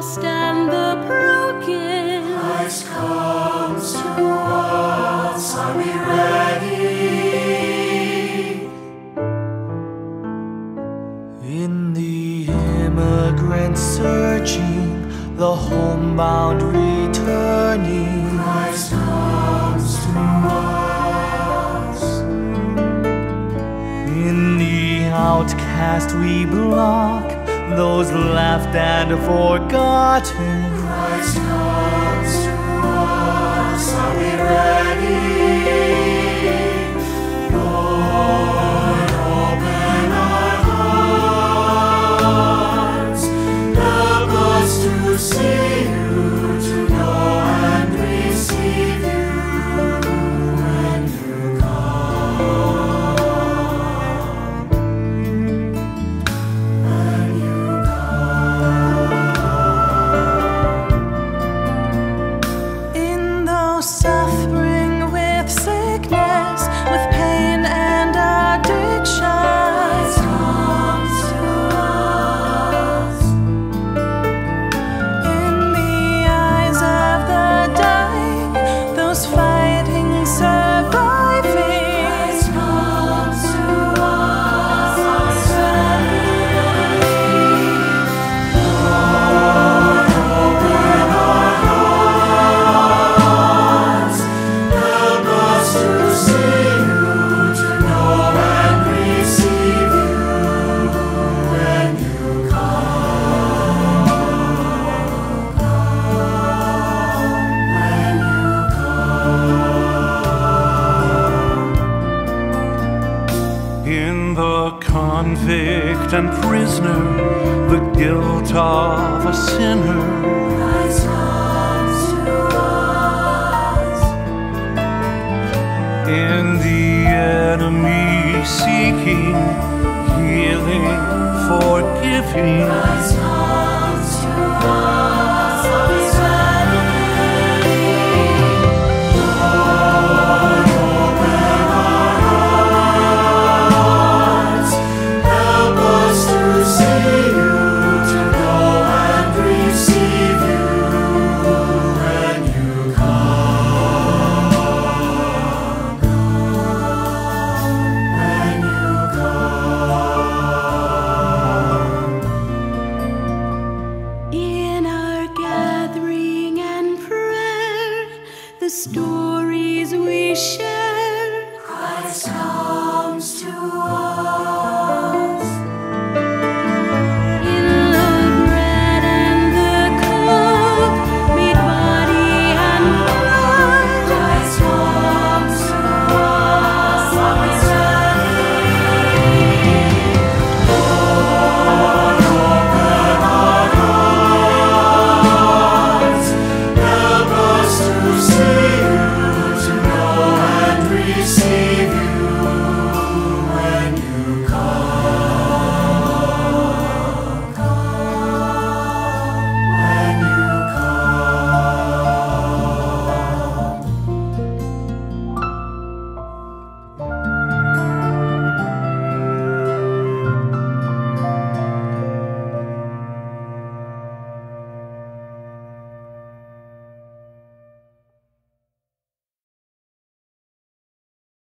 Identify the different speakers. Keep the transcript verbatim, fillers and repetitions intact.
Speaker 1: lost and the broken.
Speaker 2: Christ comes to us, are we ready? In the immigrant searching, the homebound returning, Christ comes to us. In the outcast we block, those left and forgotten, Christ comes to us, are we ready? Lord, open our hearts, help us to see you, to know and receive you when you come. When you come. In those suffering with sickness, with pain and addiction, Christ comes to us. In the eyes of the dying, those fighting, surviving, Christ comes to us, are we ready? Lord, open our hearts, help us to see you, to know and receive you when you come. When you come. In the convict and prisoner, the guilt of a sinner, Christ comes to us. In the enemy seeking healing, forgiving, Christ comes to us, are we ready? Lord, open our hearts, help us to see you, to know and receive you when you come. When you come.
Speaker 1: In our gathering and prayer, the story